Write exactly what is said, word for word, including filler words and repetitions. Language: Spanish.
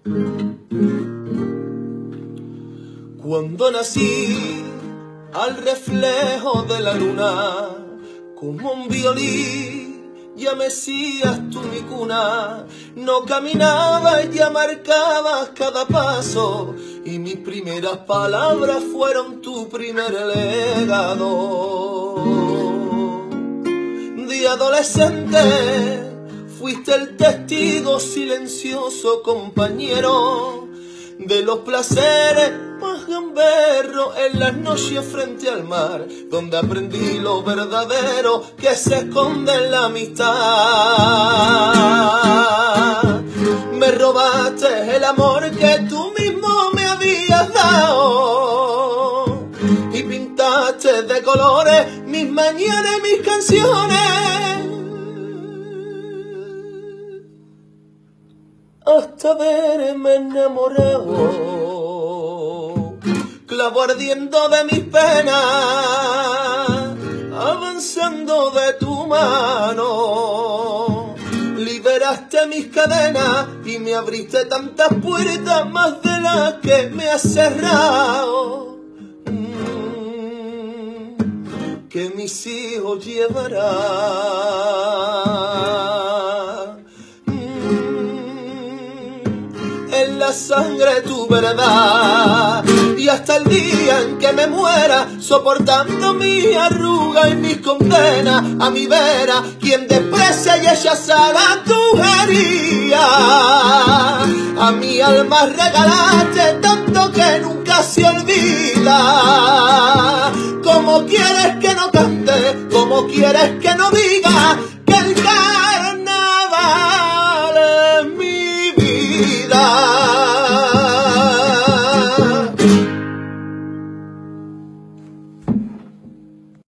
Cuando nací al reflejo de la luna, como un violín ya mecías tú mi cuna. No caminaba y ya marcabas cada paso, y mis primeras palabras fueron tu primer legado. De adolescente fuiste el testigo silencioso, compañero, de los placeres más gamberros en las noches frente al mar, donde aprendí lo verdadero que se esconde en la amistad. Me robaste el amor que tú mismo me habías dado y pintaste de colores mis mañanas y mis canciones, hasta verme enamorado, clavo ardiendo de mis penas, avanzando de tu mano. Liberaste mis cadenas y me abriste tantas puertas más de las que me has cerrado, mm, que mis hijos llevarán en la sangre tu verdad, y hasta el día en que me muera, soportando mi arruga y mis condenas, a mi vera, quien desprecia y ella sana tu herida. A mi alma regalaste tanto que nunca se olvida. ¿Cómo quieres que no cante? ¿Cómo quieres que no diga que el